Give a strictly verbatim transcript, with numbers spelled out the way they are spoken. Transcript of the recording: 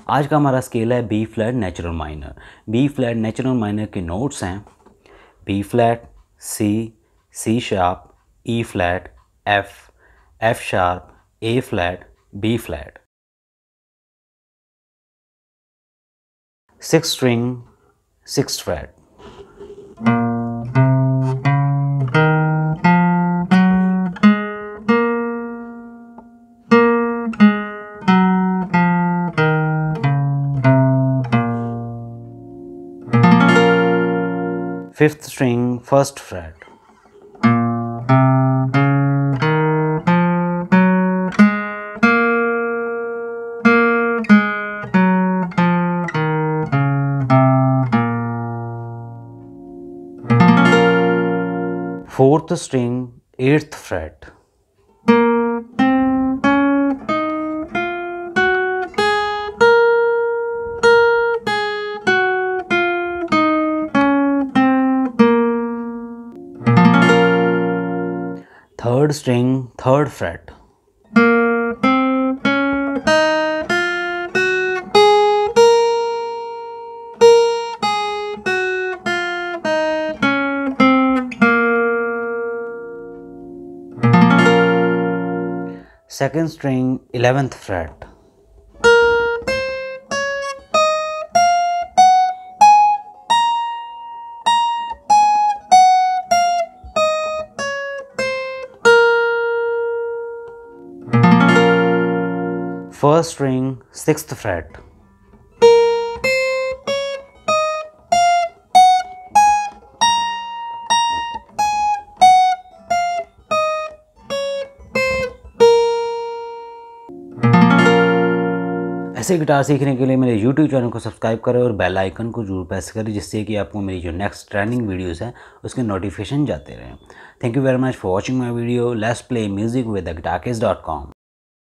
आज का हमारा स्केल है B flat natural minor. B flat natural minor के नोट्स हैं B flat, C, C sharp, E flat, F, F sharp, A flat, B flat. Six string, six fret. Fifth string, first fret. Fourth string, eighth fret. Third string, third fret. Second string, eleventh fret. First string, sixth fret. ऐसे guitar सीखने के लिए मेरे YouTube channel को subscribe करें और bell icon को जरूर प्रेस करें, जिससे कि आपको मेरी जो नेक्स्ट ट्रेनिंग वीडियोस हैं उसके नोटिफिकेशन जाते रहें। Thank you very much for watching my video. Let's play music with the guitarist dot com.